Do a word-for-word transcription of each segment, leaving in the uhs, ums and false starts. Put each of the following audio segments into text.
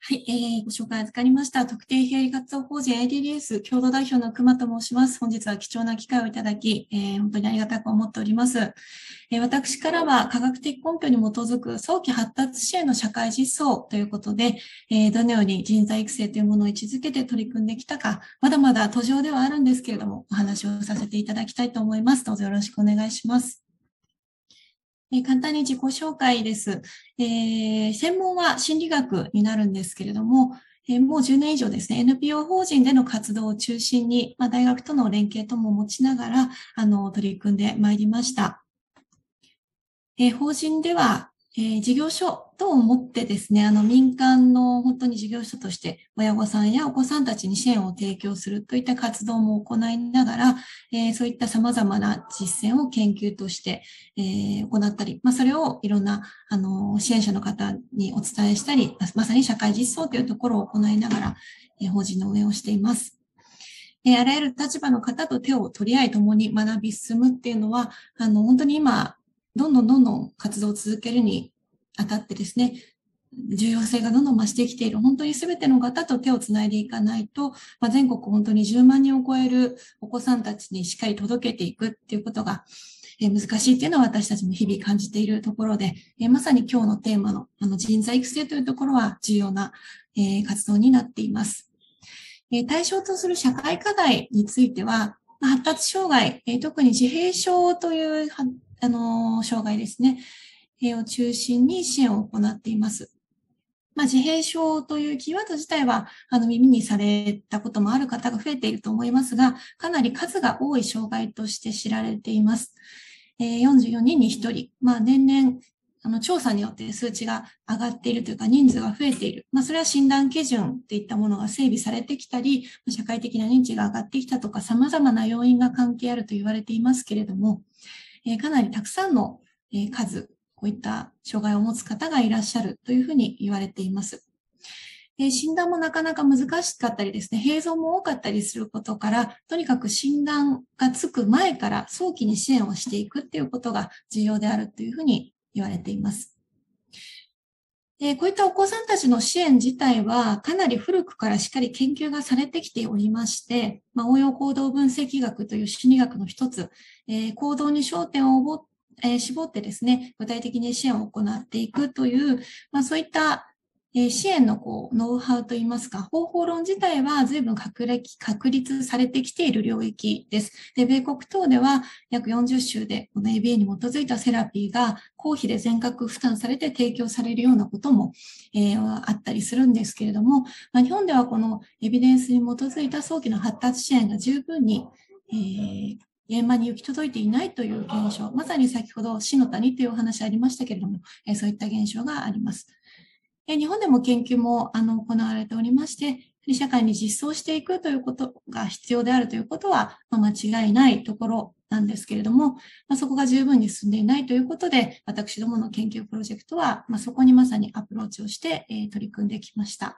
はい、えー、ご紹介預かりました。特定非営利活動法人 アイディーディーエス 共同代表の熊と申します。本日は貴重な機会をいただき、えー、本当にありがたく思っております。えー、私からは科学的根拠に基づく早期発達支援の社会実装ということで、えー、どのように人材育成というものを位置づけて取り組んできたか、まだまだ途上ではあるんですけれども、お話をさせていただきたいと思います。どうぞよろしくお願いします。えー簡単に自己紹介です、えー。専門は心理学になるんですけれども、えー、もうじゅうねん以上ですね、エヌピーオー 法人での活動を中心に、まあ、大学との連携とも持ちながら、あの、取り組んでまいりました。えー法人では、えー事業所と思ってですね、あの民間の本当に事業所として親御さんやお子さんたちに支援を提供するといった活動も行いながら、えーそういった様々な実践を研究として、えー行ったり、まあ、それをいろんなあの支援者の方にお伝えしたり、まさに社会実装というところを行いながら、えー法人の運営をしています。えーあらゆる立場の方と手を取り合い共に学び進むっていうのは、あの、本当に今、どんどんどんどん活動を続けるにあたってですね、重要性がどんどん増してきている、本当に全ての方と手をつないでいかないと、まあ、全国本当にじゅうまん人を超えるお子さんたちにしっかり届けていくっていうことが、えー難しいっていうのは私たちも日々感じているところで、えーまさに今日のテーマのあの人材育成というところは重要な、えー活動になっています。えー対象とする社会課題については、まあ発達障害、えー特に自閉症というはあのー障害ですね、えーを中心に支援を行っています。まあ、自閉症というキーワード自体は、あの、耳にされたこともある方が増えていると思いますが、かなり数が多い障害として知られています。えーよんじゅうよにんにひとり、まあ、年々、あの、調査によって数値が上がっているというか、人数が増えている。まあ、それは診断基準といったものが整備されてきたり、社会的な認知が上がってきたとか、様々な要因が関係あると言われていますけれども、えーかなりたくさんの、えー数、こういった障害を持つ方がいらっしゃるというふうに言われています。えー診断もなかなか難しかったりですね、併存も多かったりすることから、とにかく診断がつく前から早期に支援をしていくっていうことが重要であるというふうに言われています。でこういったお子さんたちの支援自体はかなり古くからしっかり研究がされてきておりまして、まあ、応用行動分析学という心理学の一つ、えー行動に焦点をぼえー絞ってですね、具体的に支援を行っていくという、まあ、そういったえー支援のこうノウハウといいますか、方法論自体は随分確立確立されてきている領域です。で、米国等では約よんじゅっ州でこの エービーエー に基づいたセラピーが公費で全額負担されて提供されるようなことも、えーあったりするんですけれども、まあ、日本ではこのエビデンスに基づいた早期の発達支援が十分に、えー現場に行き届いていないという現象、まさに先ほど死の谷というお話ありましたけれども、えーそういった現象があります。日本でも研究もあの行われておりまして、社会に実装していくということが必要であるということは、まあ、間違いないところなんですけれども、まあ、そこが十分に進んでいないということで、私どもの研究プロジェクトは、まあ、そこにまさにアプローチをして、えー取り組んできました。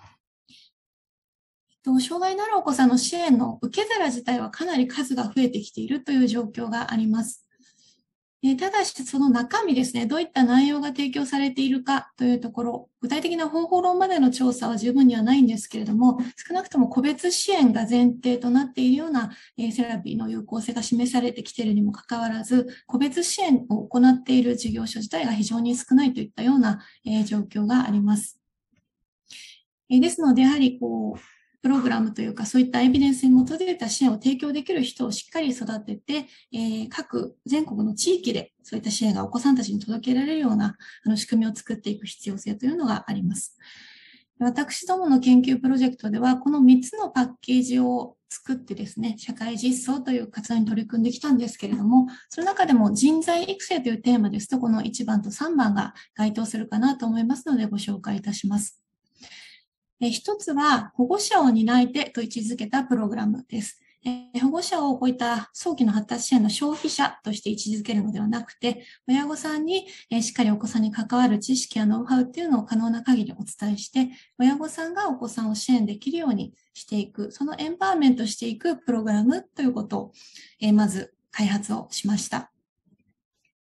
障害のあるお子さんの支援の受け皿自体はかなり数が増えてきているという状況があります。えただし、その中身ですね、どういった内容が提供されているかというところ、具体的な方法論までの調査は十分にはないんですけれども、少なくとも個別支援が前提となっているような、えセラピーの有効性が示されてきているにもかかわらず、個別支援を行っている事業所自体が非常に少ないといったような、え状況があります。えですので、やはりこう、プログラムというか、そういったエビデンスに基づいた支援を提供できる人をしっかり育てて、えー各全国の地域でそういった支援がお子さんたちに届けられるようなあの仕組みを作っていく必要性というのがあります。私どもの研究プロジェクトでは、このみっつのパッケージを作ってですね、社会実装という活動に取り組んできたんですけれども、その中でも人材育成というテーマですと、このいちばんとさんばんが該当するかなと思いますので、ご紹介いたします。一つは保護者を担い手と位置づけたプログラムです。保護者をこういった早期の発達支援の消費者として位置づけるのではなくて、親御さんにしっかりお子さんに関わる知識やノウハウっていうのを可能な限りお伝えして、親御さんがお子さんを支援できるようにしていく、そのエンパワーメントしていくプログラムということを、まず開発をしました。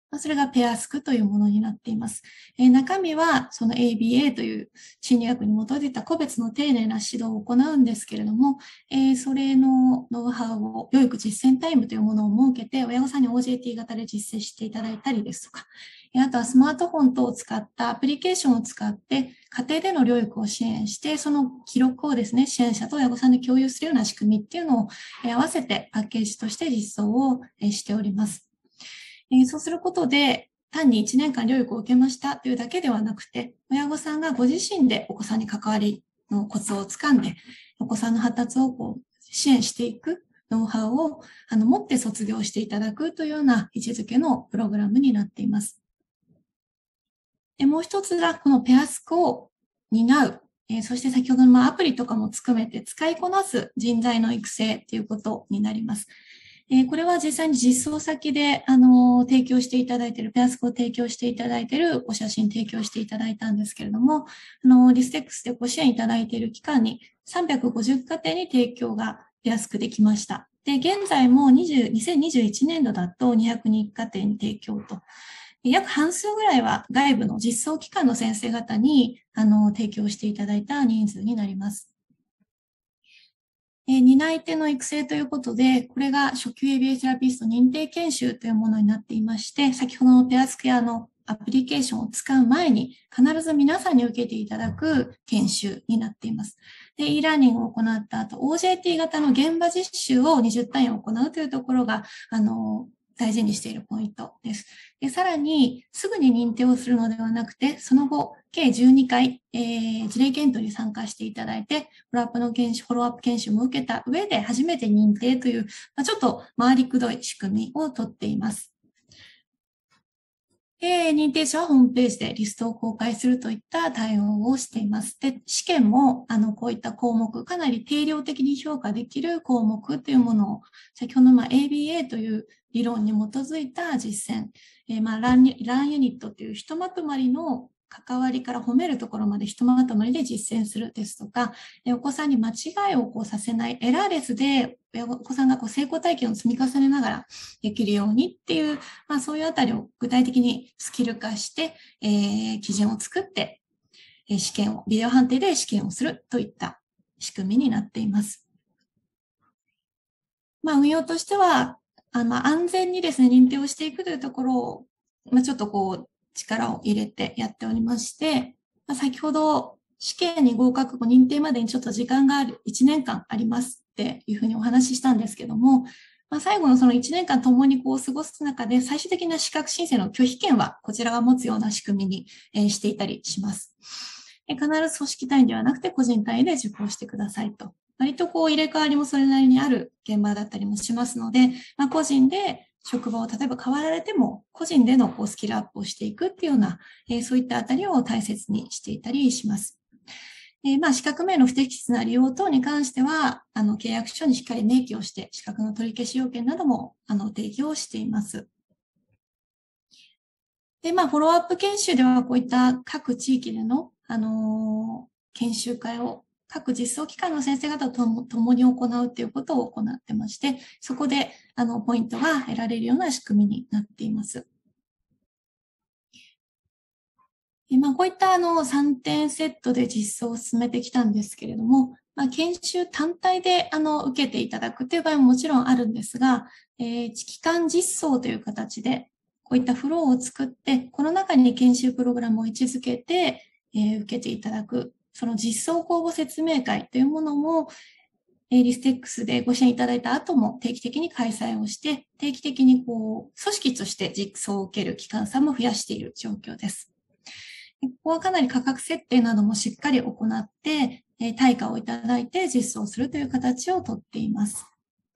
それがペアスクというものになっています。中身はその エービーエー という心理学に基づいた個別の丁寧な指導を行うんですけれども、それのノウハウを養育実践タイムというものを設けて、親御さんに オージェーティー 型で実践していただいたりですとか、あとはスマートフォン等を使ったアプリケーションを使って家庭での療育を支援して、その記録をですね、支援者と親御さんで共有するような仕組みっていうのを合わせてパッケージとして実装をしております。そうすることで、単にいちねんかん療育を受けましたというだけではなくて、親御さんがご自身でお子さんに関わりのコツをつかんで、お子さんの発達をこう支援していくノウハウをあの持って卒業していただくというような位置づけのプログラムになっています。でもう一つが、このペアスクを担う、えー、そして先ほどのアプリとかも含めて使いこなす人材の育成ということになります。えー、これは実際に実装先で、あのー、提供していただいている、ペアスクを提供していただいているお写真提供していただいたんですけれども、あのー、リステックスでご支援いただいている期間にさんびゃくごじゅうかていに提供がペアスクできました。で、現在もにせんにじゅういちねんどだとにひゃくにかていに提供と。約半数ぐらいは外部の実装機関の先生方にあの提供していただいた人数になります。え担い手の育成ということで、これが初級 エービーエー セラピスト認定研修というものになっていまして、先ほどのペアスケアのアプリケーションを使う前に必ず皆さんに受けていただく研修になっています。で、e ラーニングを行った後、オージェーティー 型の現場実習をにじゅうたんい行うというところが、あの、大事にしているポイントです。で、さらに、すぐに認定をするのではなくて、その後、計じゅうにかい、えー、事例検討に参加していただいて、フォローアップの研修、フォローアップ研修も受けた上で初めて認定という、まあ、ちょっと回りくどい仕組みをとっています。で、認定者はホームページでリストを公開するといった対応をしています。で、試験も、あの、こういった項目、かなり定量的に評価できる項目というものを、先ほど、まあ、エービーエー という理論に基づいた実践、えー、まあラン、ランユニットというひとまとまりの関わりから褒めるところまでひとまとまりで実践するですとか、お子さんに間違いをこうさせない、エラーレスでお子さんがこう成功体験を積み重ねながらできるようにっていう、まあ、そういうあたりを具体的にスキル化して、えー、基準を作って、えー、試験を、ビデオ判定で試験をするといった仕組みになっています。まあ、運用としては、あまあ、安全にですね、認定をしていくというところを、まあ、ちょっとこう、力を入れてやっておりまして、まあ、先ほど試験に合格後認定までにちょっと時間があるいちねんかんありますっていうふうにお話ししたんですけども、まあ、最後のそのいちねんかん共にこう過ごす中で最終的な資格申請の拒否権はこちらが持つような仕組みに、えー、していたりします。必ず組織単位ではなくて個人単位で受講してくださいと。割とこう入れ替わりもそれなりにある現場だったりもしますので、まあ、個人で職場を例えば変わられても、個人でのこうスキルアップをしていくっていうような、えー、そういったあたりを大切にしていたりします。えー、まあ、資格名の不適切な利用等に関しては、あの、契約書にしっかり明記をして、資格の取り消し要件なども、あの、提供しています。で、まあ、フォローアップ研修では、こういった各地域での、あのー、研修会を各実装機関の先生方とも共に行うということを行ってまして、そこで、あの、ポイントが得られるような仕組みになっています。まあ、こういったあのさんてんセットで実装を進めてきたんですけれども、まあ、研修単体であの受けていただくという場合ももちろんあるんですが、えー、期間実装という形で、こういったフローを作って、この中に研修プログラムを位置づけて、えー、受けていただく、その実装公募説明会というものも、リステックスでご支援いただいた後も定期的に開催をして、定期的にこう組織として実装を受ける機関さんも増やしている状況です。ここはかなり価格設定などもしっかり行って、対価をいただいて実装するという形をとっています。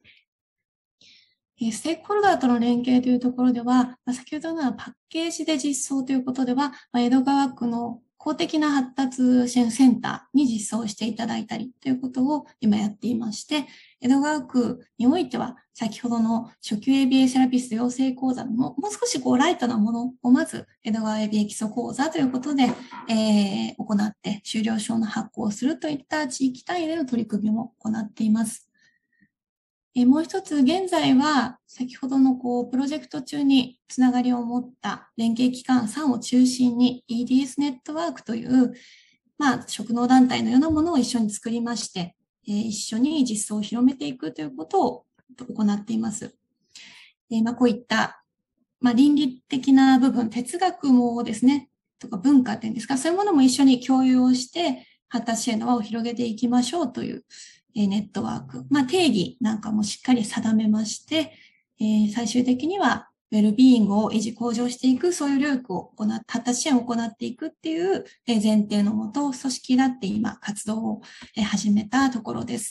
ステークホルダーとの連携というところでは、先ほどのパッケージで実装ということでは、江戸川区の公的な発達支援センターに実装していただいたりということを今やっていまして、江戸川区においては、先ほどの初級 エービーエー セラピスト養成講座のもう少しこうライトなものをまず江戸川 エービーエー 基礎講座ということで、えー、行って修了証の発行をするといった地域単位での取り組みも行っています。 えもう一つ、現在は先ほどのこうプロジェクト中につながりを持った連携機関さんを中心に イーディーエス ネットワークという、まあ、職能団体のようなものを一緒に作りまして、えー、一緒に実装を広めていくということを行っています。えーまあ、こういった、まあ、倫理的な部分、哲学もですね、とか文化っていうんですか、そういうものも一緒に共有をして、発達支援の輪を広げていきましょうというネットワーク、まあ、定義なんかもしっかり定めまして、えー、最終的にはウェルビーイングを維持向上していく、そういうループを行っ、発達支援を行っていくっていう前提のもと、組織だって今活動を始めたところです。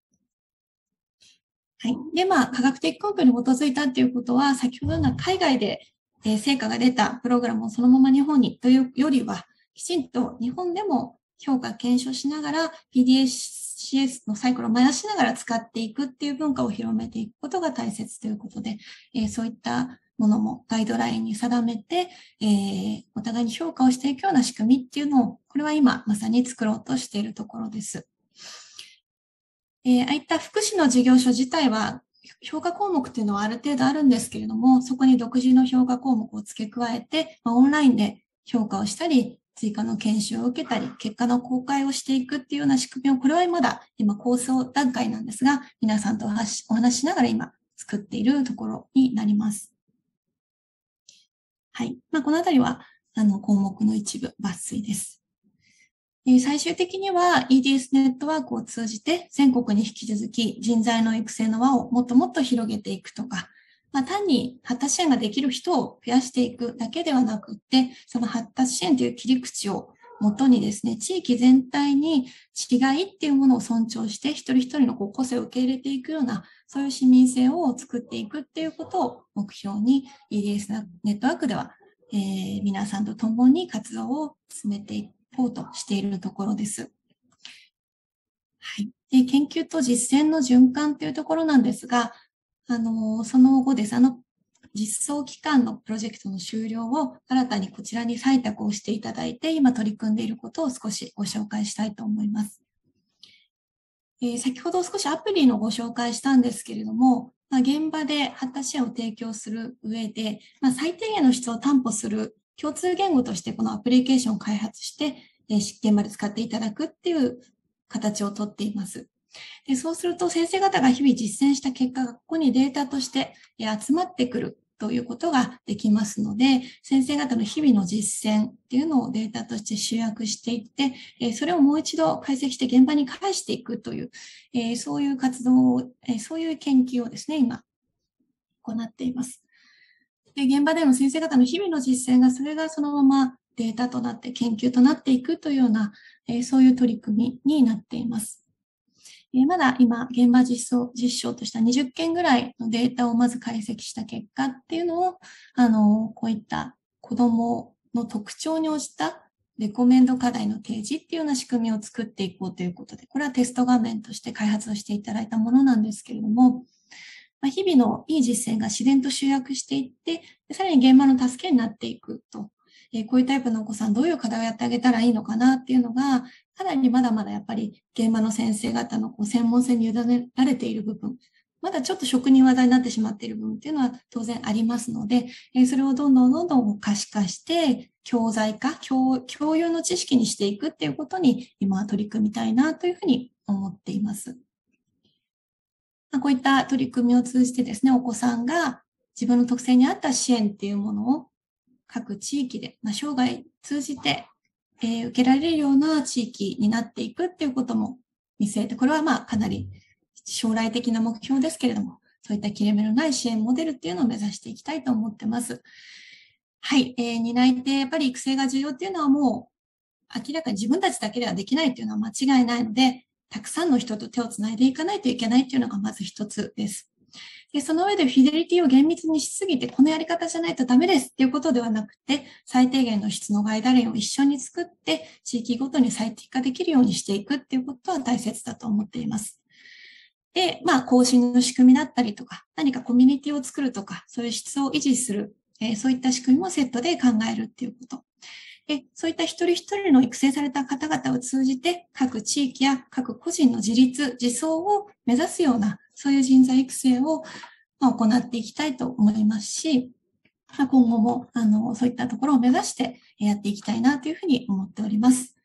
はい。で、まあ、科学的根拠に基づいたっていうことは、先ほどの海外で成果が出たプログラムをそのまま日本にというよりは、きちんと日本でも評価検証しながら ピーディーエスシーエス のサイクルを回しながら使っていくっていう文化を広めていくことが大切ということで、えー、そういったものもガイドラインに定めて、えー、お互いに評価をしていくような仕組みっていうのを、これは今まさに作ろうとしているところです。えー、ああいった福祉の事業所自体は評価項目っていうのはある程度あるんですけれども、そこに独自の評価項目を付け加えて、まあ、オンラインで評価をしたり、追加の研修を受けたり、結果の公開をしていくっていうような仕組みを、これはまだ今構想段階なんですが、皆さんとお話ししながら今作っているところになります。はい。まあ、このあたりは、あの、項目の一部抜粋です。最終的には イーディーエス ネットワークを通じて全国に引き続き人材の育成の輪をもっともっと広げていくとか、まあ、単に発達支援ができる人を増やしていくだけではなくって、その発達支援という切り口をもとにですね、地域全体に違いっていうものを尊重して、一人一人のこう個性を受け入れていくような、そういう市民性を作っていくっていうことを目標に イーディーエス ネットワークでは、えー、皆さんと共に活動を進めていこうとしているところです。はい。で、研究と実践の循環というところなんですが、あの、その後です。あの、実装期間のプロジェクトの終了を新たにこちらに採択をしていただいて、今取り組んでいることを少しご紹介したいと思います。えー、先ほど少しアプリのご紹介したんですけれども、まあ、現場で発達支援を提供する上で、まあ、最低限の質を担保する共通言語としてこのアプリケーションを開発して、えー、現場で使っていただくっていう形をとっています。で、そうすると先生方が日々実践した結果がここにデータとして集まってくるということができますので、先生方の日々の実践っていうのをデータとして集約していって、それをもう一度解析して現場に返していくという、そういう活動を、そういう研究をですね、今行っています。で、現場での先生方の日々の実践が、それがそのままデータとなって研究となっていくというような、そういう取り組みになっています。まだ今、現場実装、実証としたにじゅっけんぐらいのデータをまず解析した結果っていうのを、あの、こういった子供の特徴に応じたレコメンド課題の提示っていうような仕組みを作っていこうということで、これはテスト画面として開発をしていただいたものなんですけれども、まあ、日々のいい実践が自然と集約していって、さらに現場の助けになっていくと。えー、こういうタイプのお子さんどういう課題をやってあげたらいいのかなっていうのが、かなりまだまだやっぱり現場の先生方のこう専門性に委ねられている部分、まだちょっと職人技になってしまっている部分っていうのは当然ありますので、えー、それをどんどんどんどん可視化して、教材化、共、共有の知識にしていくっていうことに今は取り組みたいなというふうに思っています。こういった取り組みを通じてですね、お子さんが自分の特性に合った支援っていうものを各地域で、まあ、生涯通じて、えー、受けられるような地域になっていくっていうことも見据えて、これはまあかなり将来的な目標ですけれども、そういった切れ目のない支援モデルっていうのを目指していきたいと思ってます。はい、えー、担い手、やっぱり育成が重要っていうのはもう明らかに自分たちだけではできないっていうのは間違いないので、たくさんの人と手をつないでいかないといけないっていうのがまず一つです。で、その上でフィデリティを厳密にしすぎて、このやり方じゃないとダメですっていうことではなくて、最低限の質のガイドラインを一緒に作って、地域ごとに最適化できるようにしていくっていうことは大切だと思っています。で、まあ、更新の仕組みだったりとか、何かコミュニティを作るとか、そういう質を維持する、えー、そういった仕組みもセットで考えるっていうこと。で、そういった一人一人の育成された方々を通じて、各地域や各個人の自立、自走を目指すような、 そういう人材育成をまあ行っていきたいと思いますし、まあ今後も、あの、そういったところを目指してやっていきたいなというふうに思っております。